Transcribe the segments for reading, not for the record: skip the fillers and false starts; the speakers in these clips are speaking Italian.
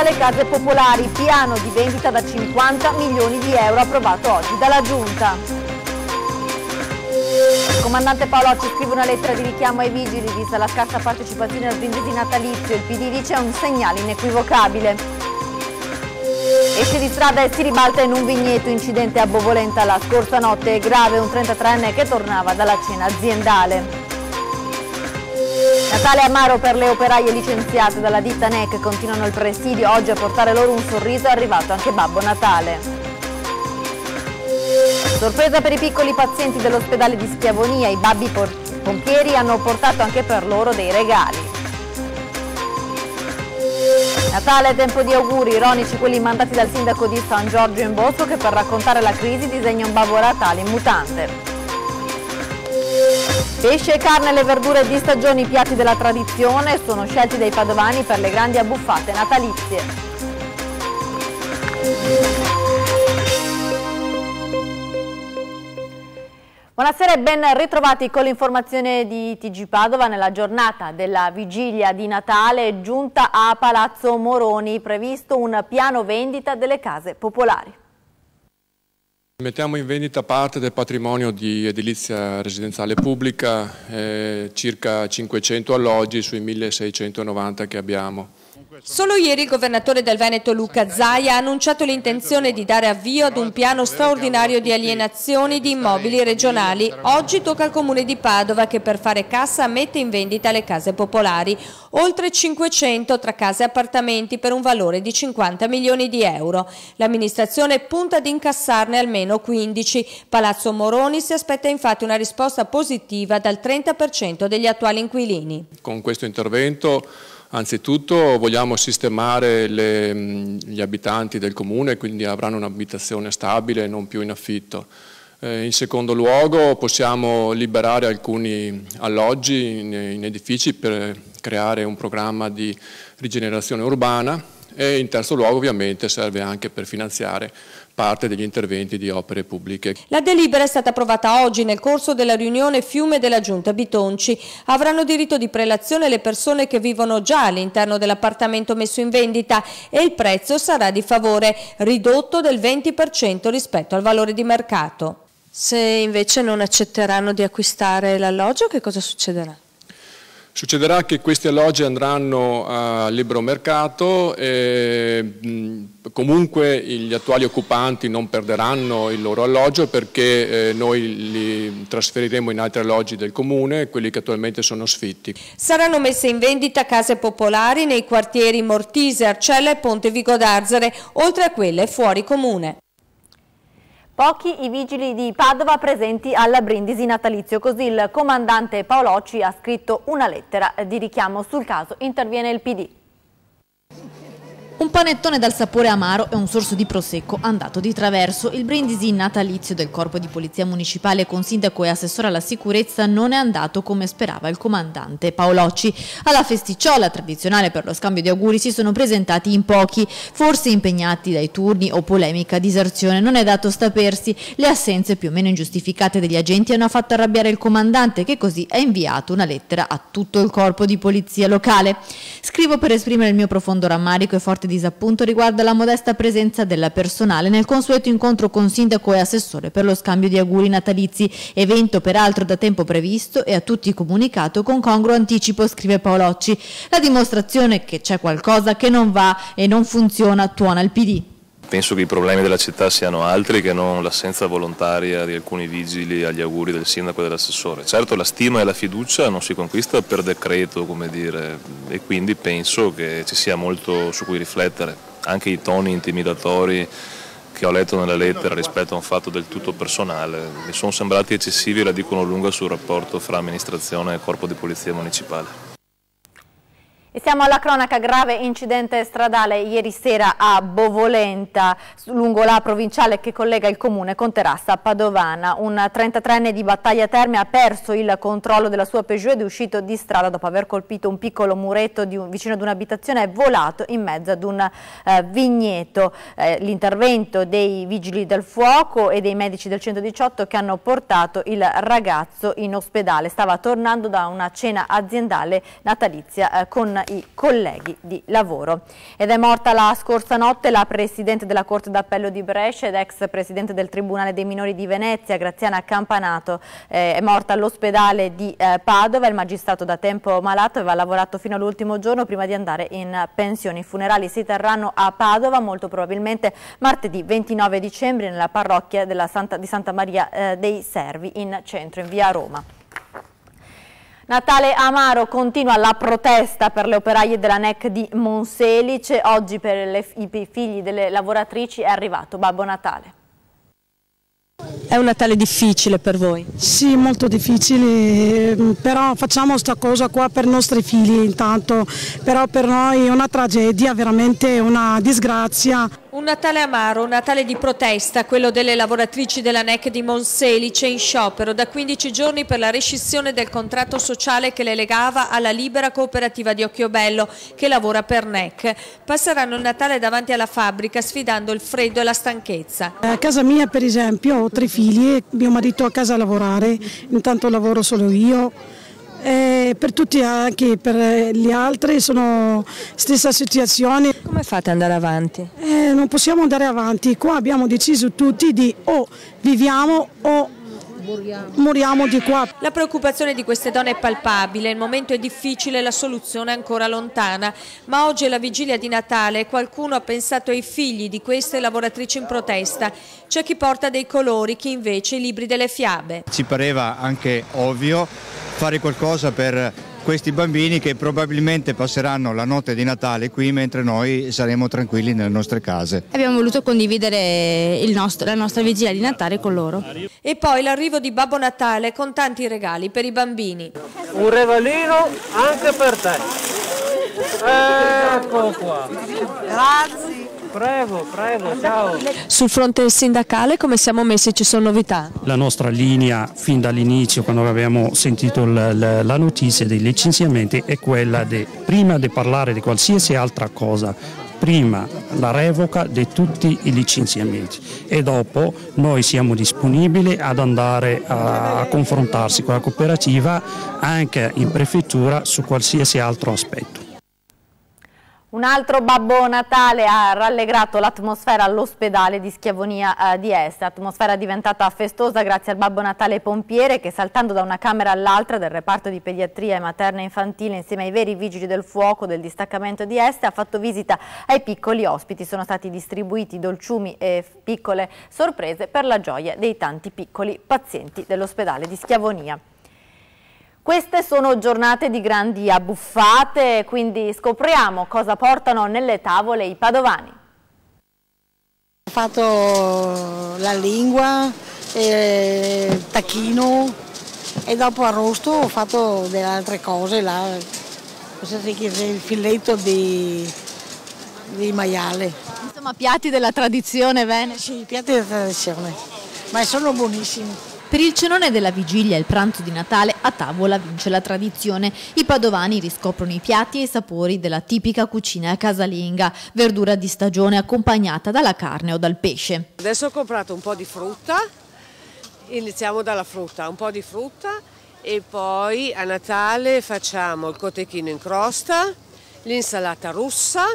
alle case popolari, piano di vendita da 50 milioni di euro approvato oggi dalla Giunta. Il comandante Paolocci scrive una lettera di richiamo ai vigili, vista la scarsa partecipazione al brindisi natalizio. Il PD dice è un segnale inequivocabile. Esce di strada e si ribalta in un vigneto, incidente a Bovolenta la scorsa notte, grave un 33enne che tornava dalla cena aziendale. Natale amaro per le operaie licenziate dalla ditta NEC, continuano il presidio, oggi a portare loro un sorriso è arrivato anche Babbo Natale. Sorpresa per i piccoli pazienti dell'ospedale di Schiavonia, i babbi pompieri hanno portato anche per loro dei regali. Natale è tempo di auguri, ironici quelli mandati dal sindaco di San Giorgio in Bosco che per raccontare la crisi disegna un Babbo Natale in mutante. Pesce, carne, le verdure di stagione, i piatti della tradizione sono scelti dai padovani per le grandi abbuffate natalizie. Buonasera e ben ritrovati con l'informazione di TG Padova. Nella giornata della vigilia di Natale è giunta a Palazzo Moroni, previsto un piano vendita delle case popolari. Mettiamo in vendita parte del patrimonio di edilizia residenziale pubblica, circa 500 alloggi sui 1690 che abbiamo. Solo ieri il governatore del Veneto Luca Zaia ha annunciato l'intenzione di dare avvio ad un piano straordinario di alienazioni di immobili regionali. Oggi tocca al Comune di Padova che per fare cassa mette in vendita le case popolari, oltre 500 tra case e appartamenti per un valore di 50 milioni di euro. L'amministrazione punta ad incassarne almeno 15. Palazzo Moroni si aspetta infatti una risposta positiva dal 30% degli attuali inquilini. Con questo intervento anzitutto vogliamo sistemare gli abitanti del comune, quindi avranno un'abitazione stabile e non più in affitto. In secondo luogo possiamo liberare alcuni alloggi in edifici per creare un programma di rigenerazione urbana e in terzo luogo ovviamente serve anche per finanziare parte degli interventi di opere pubbliche. La delibera è stata approvata oggi nel corso della riunione Fiume della Giunta Bitonci. Avranno diritto di prelazione le persone che vivono già all'interno dell'appartamento messo in vendita e il prezzo sarà di favore, ridotto del 20% rispetto al valore di mercato. Se invece non accetteranno di acquistare l'alloggio, che cosa succederà? Succederà che questi alloggi andranno a libero mercato e comunque gli attuali occupanti non perderanno il loro alloggio perché noi li trasferiremo in altri alloggi del comune, quelli che attualmente sono sfitti. Saranno messe in vendita case popolari nei quartieri Mortise, Arcella e Ponte Vico d'Arzere, oltre a quelle fuori comune. Pochi i vigili di Padova presenti alla brindisi natalizio, così il comandante Paolocci ha scritto una lettera di richiamo sul caso, interviene il PD. Un panettone dal sapore amaro e un sorso di prosecco andato di traverso. Il brindisi natalizio del Corpo di Polizia Municipale con sindaco e assessore alla sicurezza non è andato come sperava il comandante Paolocci. Alla festicciola tradizionale per lo scambio di auguri si sono presentati in pochi, forse impegnati dai turni o polemica diserzione. Non è dato sapersi. Le assenze più o meno ingiustificate degli agenti hanno fatto arrabbiare il comandante che così ha inviato una lettera a tutto il Corpo di Polizia locale. Scrivo per esprimere il mio profondo rammarico e forte disappunto riguarda la modesta presenza della personale nel consueto incontro con sindaco e assessore per lo scambio di auguri natalizi, evento peraltro da tempo previsto e a tutti comunicato con congruo anticipo, scrive Paolocci. La dimostrazione che c'è qualcosa che non va e non funziona tuona il PD. Penso che i problemi della città siano altri che non l'assenza volontaria di alcuni vigili agli auguri del sindaco e dell'assessore. Certo, la stima e la fiducia non si conquista per decreto, come dire, e quindi penso che ci sia molto su cui riflettere. Anche i toni intimidatori che ho letto nella lettera rispetto a un fatto del tutto personale mi sono sembrati eccessivi e la dicono lunga sul rapporto fra amministrazione e corpo di polizia municipale. E siamo alla cronaca, grave incidente stradale ieri sera a Bovolenta, lungo la provinciale che collega il comune con Terrassa Padovana. Un 33enne di Battaglia Terme ha perso il controllo della sua Peugeot ed è uscito di strada dopo aver colpito un piccolo muretto vicino ad un'abitazione e volato in mezzo ad un vigneto. L'intervento dei vigili del fuoco e dei medici del 118 che hanno portato il ragazzo in ospedale. Stava tornando da una cena aziendale natalizia con i colleghi di lavoro. Ed è morta la scorsa notte la Presidente della Corte d'Appello di Brescia ed ex Presidente del Tribunale dei Minori di Venezia, Graziana Campanato. È morta all'ospedale di Padova. Il magistrato da tempo malato aveva lavorato fino all'ultimo giorno prima di andare in pensione. I funerali si terranno a Padova, molto probabilmente martedì 29 dicembre nella parrocchia di Santa Maria dei Servi in centro, in via Roma. Natale amaro, continua la protesta per le operaie della NEC di Monselice. Oggi per i figli delle lavoratrici è arrivato Babbo Natale. È un Natale difficile per voi? Sì, molto difficile, però facciamo sta cosa qua per i nostri figli intanto, però per noi è una tragedia, veramente una disgrazia. Un Natale amaro, un Natale di protesta, quello delle lavoratrici della NEC di Monselice in sciopero da 15 giorni per la rescissione del contratto sociale che le legava alla libera cooperativa di Occhiobello che lavora per NEC. Passeranno il Natale davanti alla fabbrica sfidando il freddo e la stanchezza. A casa mia per esempio ho 3 figli, mio marito a casa a lavorare, intanto lavoro solo io. Per tutti, anche per gli altri, sono stessa situazione. Come fate ad andare avanti? Non possiamo andare avanti, qua abbiamo deciso tutti di o viviamo o moriamo di qua. La preoccupazione di queste donne è palpabile, il momento è difficile, la soluzione è ancora lontana, ma oggi è la vigilia di Natale e qualcuno ha pensato ai figli di queste lavoratrici in protesta. C'è chi porta dei colori, chi invece i libri delle fiabe. Ci pareva anche ovvio fare qualcosa per questi bambini che probabilmente passeranno la notte di Natale qui mentre noi saremo tranquilli nelle nostre case. Abbiamo voluto condividere la nostra vigilia di Natale con loro. E poi l'arrivo di Babbo Natale con tanti regali per i bambini. Un regalino anche per te. Ecco qua. Grazie. Prego, ciao. Sul fronte sindacale come siamo messi? Ci sono novità? La nostra linea fin dall'inizio, quando abbiamo sentito la notizia dei licenziamenti, è quella di prima di parlare di qualsiasi altra cosa, prima la revoca di tutti i licenziamenti e dopo noi siamo disponibili ad andare a confrontarsi con la cooperativa anche in prefettura su qualsiasi altro aspetto. Un altro Babbo Natale ha rallegrato l'atmosfera all'ospedale di Schiavonia di Est, atmosfera diventata festosa grazie al Babbo Natale pompiere che saltando da una camera all'altra del reparto di pediatria e materna infantile insieme ai veri vigili del fuoco del distaccamento di Est ha fatto visita ai piccoli ospiti. Sono stati distribuiti dolciumi e piccole sorprese per la gioia dei tanti piccoli pazienti dell'ospedale di Schiavonia. Queste sono giornate di grandi abbuffate, quindi scopriamo cosa portano nelle tavole i padovani. Ho fatto la lingua, tacchino e dopo arrosto ho fatto delle altre cose, il filetto di maiale. Insomma, piatti della tradizione veneta. Sì, piatti della tradizione, ma sono buonissimi. Per il cenone della vigilia e il pranzo di Natale a tavola vince la tradizione. I padovani riscoprono i piatti e i sapori della tipica cucina casalinga, verdura di stagione accompagnata dalla carne o dal pesce. Adesso ho comprato un po' di frutta, iniziamo dalla frutta, un po' di frutta e poi a Natale facciamo il cotechino in crosta, l'insalata russa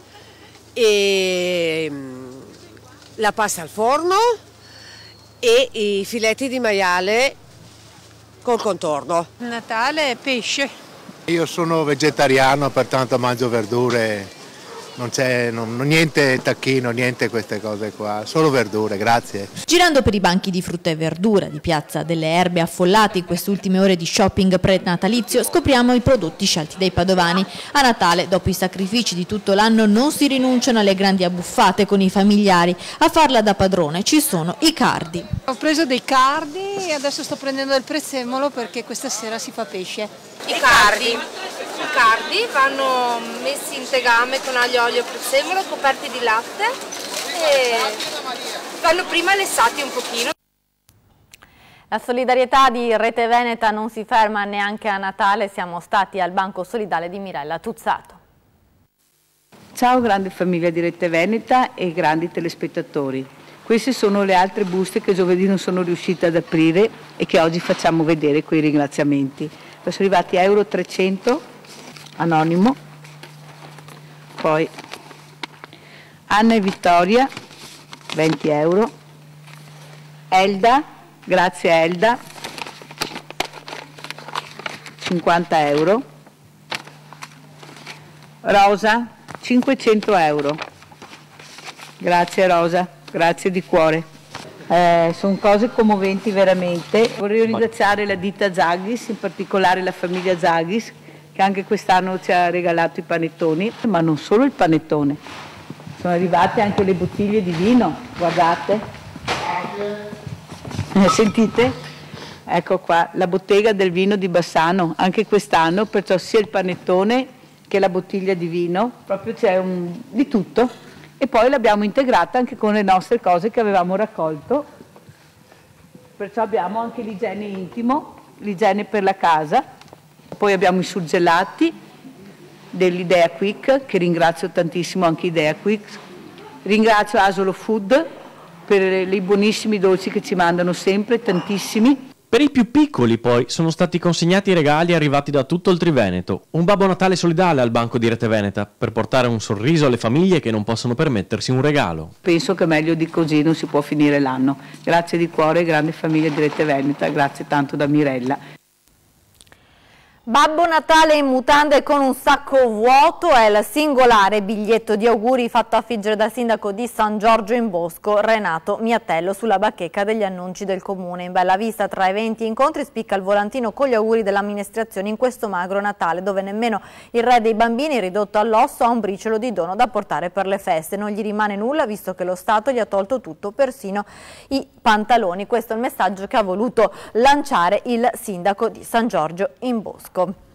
e la pasta al forno e i filetti di maiale col contorno. Natale pesce. Io sono vegetariano, pertanto mangio verdure, non c'è niente tacchino, niente queste cose qua, solo verdure, grazie. Girando per i banchi di frutta e verdura di Piazza delle Erbe affollati in queste ultime ore di shopping pre-natalizio, scopriamo i prodotti scelti dai padovani. A Natale, dopo i sacrifici di tutto l'anno, non si rinunciano alle grandi abbuffate con i familiari. A farla da padrone ci sono i cardi. Ho preso dei cardi e adesso sto prendendo il prezzemolo perché questa sera si fa pesce. I cardi vanno messi in tegame con aglio, olio e prezzemolo, coperti di latte e vanno prima lessati un pochino. La solidarietà di Rete Veneta non si ferma neanche a Natale, siamo stati al Banco Solidale di Mirella Tuzzato. Ciao grande famiglia di Rete Veneta e grandi telespettatori. Queste sono le altre buste che giovedì non sono riuscita ad aprire e che oggi facciamo vedere con i ringraziamenti. Sono arrivati a euro 300, anonimo, Poi Anna e Vittoria, 20 euro. Elda, grazie Elda, 50 euro. Rosa, 500 euro. Grazie Rosa, grazie di cuore. Sono cose commoventi veramente. Vorrei ringraziare la ditta Zaghis, in particolare la famiglia Zaghis, che anche quest'anno ci ha regalato i panettoni, ma non solo il panettone. Sono arrivate anche le bottiglie di vino, guardate. Sentite? Ecco qua, la bottega del vino di Bassano, anche quest'anno, perciò sia il panettone che la bottiglia di vino, proprio c'è di tutto. E poi l'abbiamo integrata anche con le nostre cose che avevamo raccolto, perciò abbiamo anche l'igiene intimo, l'igiene per la casa, poi abbiamo i surgelati dell'Idea Quick, che ringrazio tantissimo anche Idea Quick, ringrazio Asolo Food per i buonissimi dolci che ci mandano sempre, tantissimi. Per i più piccoli poi sono stati consegnati i regali arrivati da tutto il Triveneto, un Babbo Natale solidale al banco di Rete Veneta per portare un sorriso alle famiglie che non possono permettersi un regalo. Penso che meglio di così non si può finire l'anno. Grazie di cuore, grande famiglia di Rete Veneta, grazie tanto da Mirella. Babbo Natale in mutande con un sacco vuoto è il singolare biglietto di auguri fatto affiggere dal sindaco di San Giorgio in Bosco, Renato Miatello, sulla bacheca degli annunci del comune. In bella vista tra eventi e incontri spicca il volantino con gli auguri dell'amministrazione in questo magro Natale, dove nemmeno il re dei bambini, ridotto all'osso, ha un briciolo di dono da portare per le feste. Non gli rimane nulla visto che lo Stato gli ha tolto tutto, persino i pantaloni. Questo è il messaggio che ha voluto lanciare il sindaco di San Giorgio in Bosco.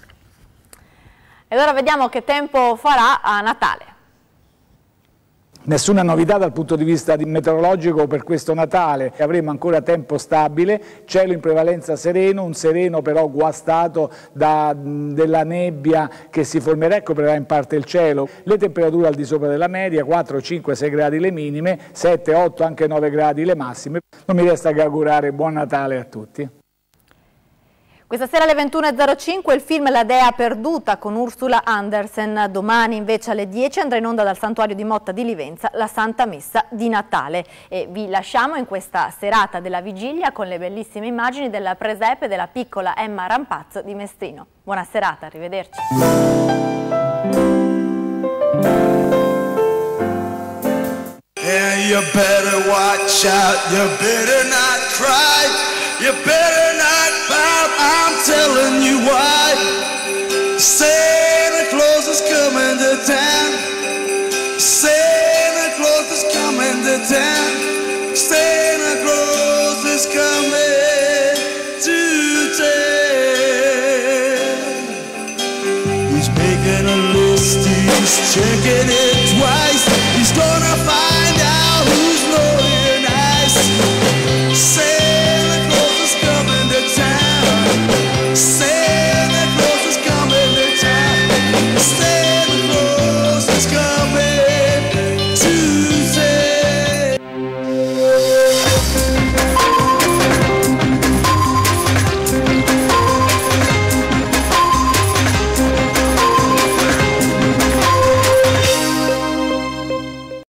E ora vediamo che tempo farà a Natale. Nessuna novità dal punto di vista meteorologico per questo Natale, avremo ancora tempo stabile, cielo in prevalenza sereno, un sereno però guastato della nebbia che si formerà e coprirà in parte il cielo. Le temperature al di sopra della media, 4, 5, 6 gradi le minime, 7, 8, anche 9 gradi le massime. Non mi resta che augurare buon Natale a tutti. Questa sera alle 21.05 il film La Dea perduta con Ursula Andersen. Domani invece alle 10 andrà in onda dal santuario di Motta di Livenza la Santa Messa di Natale. E vi lasciamo in questa serata della vigilia con le bellissime immagini della presepe della piccola Emma Rampazzo di Mestrino. Buona serata, arrivederci. And you better watch out, you better not cry, you better not pout, I'm telling you why. Santa Claus is coming to town, Santa Claus is coming to town, Santa Claus is coming to town. He's making a list, he's checking it.